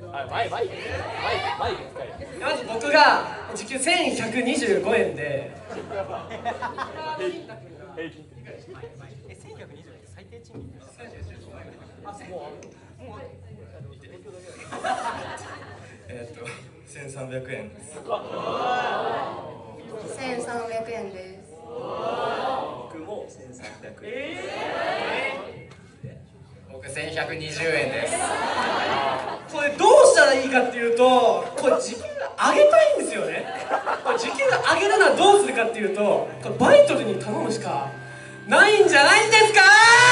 まず僕が時給1125円で最低賃金 1300円です。 1300円です。 僕も1300円。 僕1120円です。これどうしたらいいかっていうと、これ時給上げたいんですよね。これ時給上げるのはどうするかっていうと、これバイトルに頼むしかないんじゃないんですか。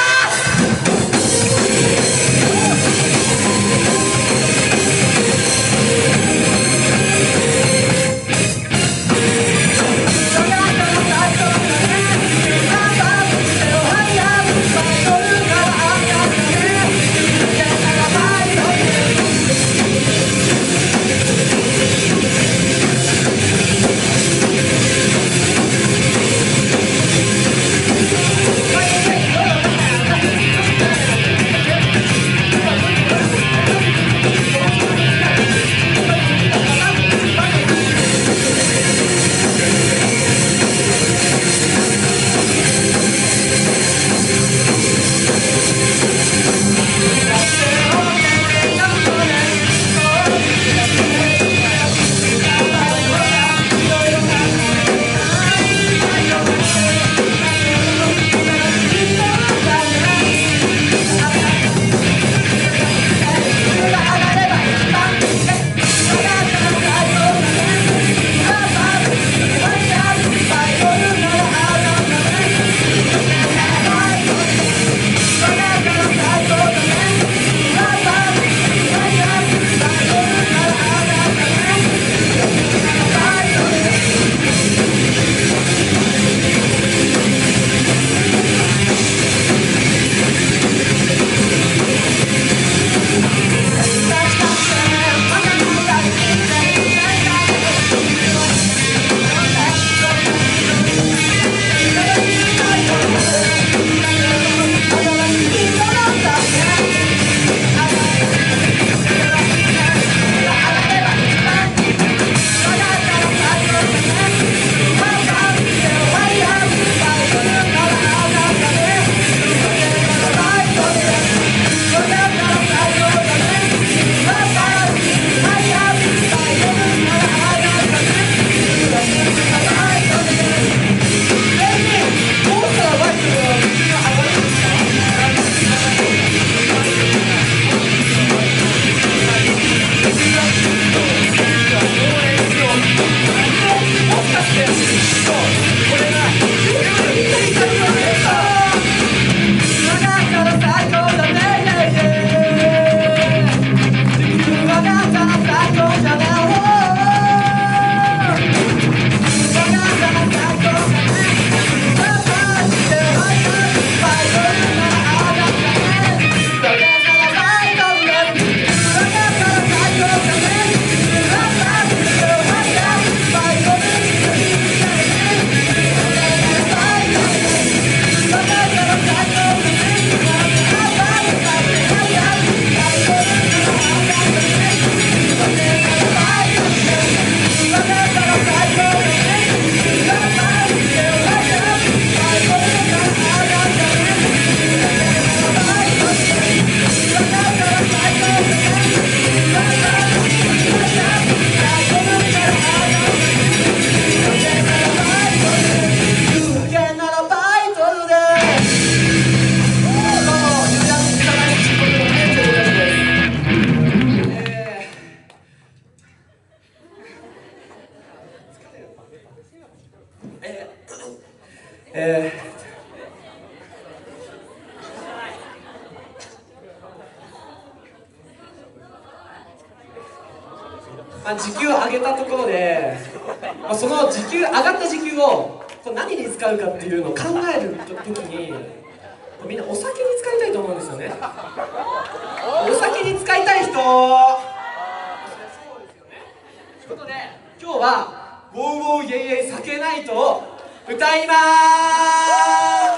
時給を上げたところで、その上がった時給を何に使うかっていうのを考えるときに、みんなお酒に使いたいと思うんですよね。お酒に使いたい人。そうですよね。ということで今日は「ウォーウォーイェイイェイ酒ナイト」を歌いまー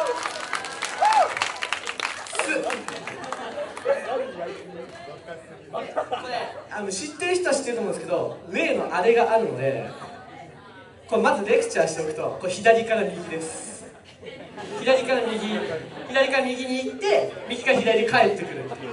す。 知ってる人は知ってると思うんですけど、例のあれがあるので、これまずレクチャーしておくと、これ左から右です。左から右に行って、右から左に帰ってくるっていう。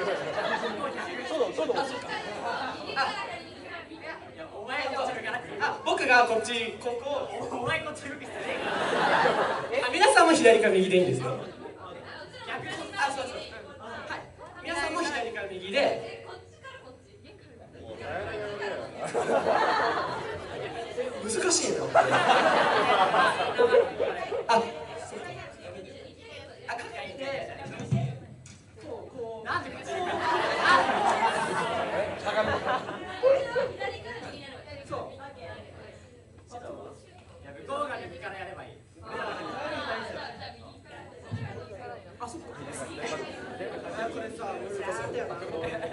僕がこっち、ここを、お前こっち向く必要ねえから。皆さんも左から右でいいんですよ。そうそう。はい。皆さんも左から右で。難しいな。なんで動画でからやればいい。そうか。これさ、難しいんだよな。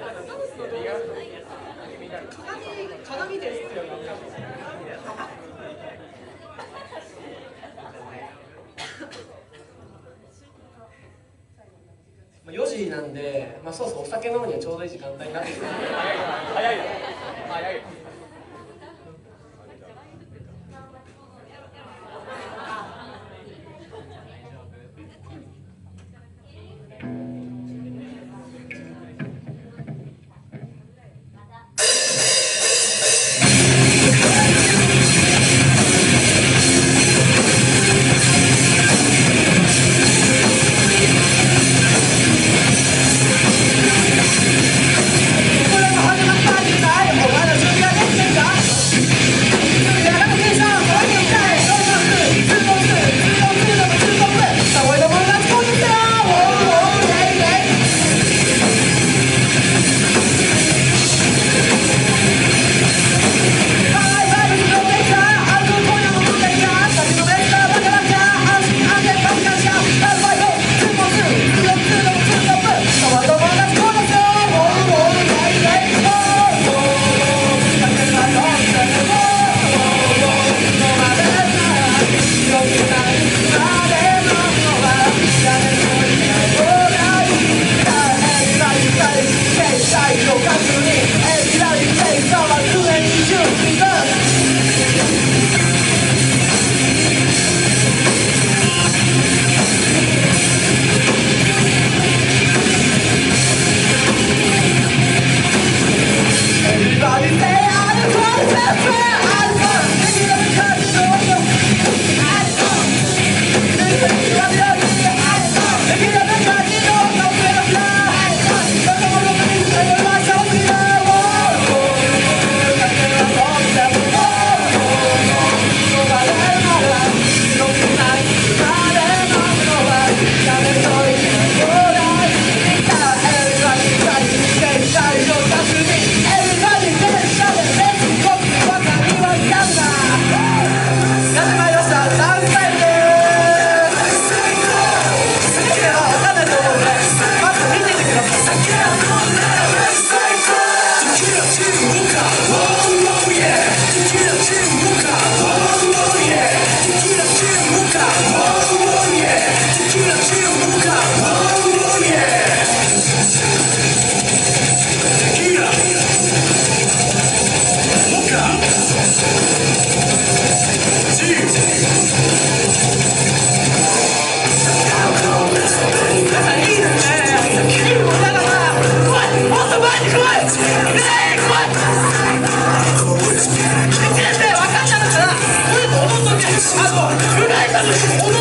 鏡ですってよ。4時なんで、そうそう、お酒飲むにはちょうどいい時間帯になってきて。早いよ。あと、